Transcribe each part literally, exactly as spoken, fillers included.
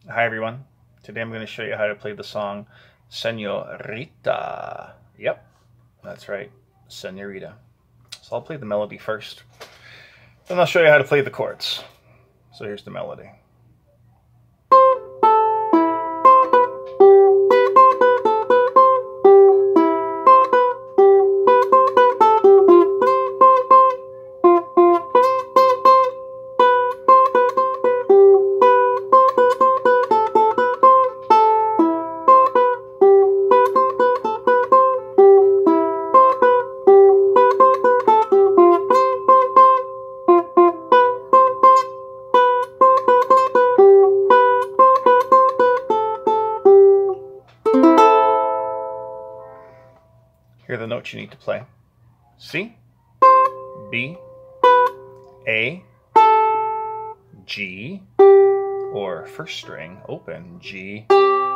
Hi everyone. Today I'm going to show you how to play the song Señorita. Yep, that's right, Señorita. So I'll play the melody first, then I'll show you how to play the chords. So here's the melody. Here are the notes you need to play. C, B, A, G, or first string, open, G,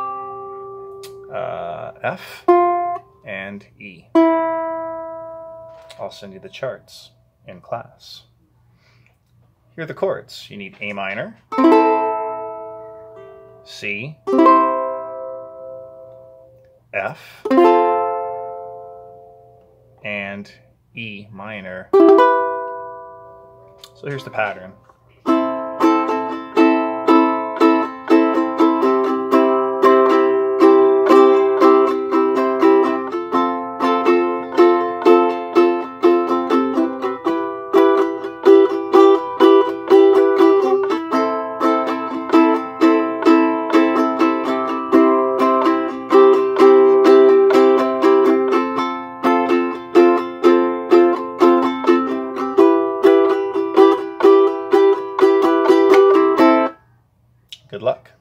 uh, F, and E. I'll send you the charts in class. Here are the chords. You need A minor, C, F, and E minor. So here's the pattern. Good luck.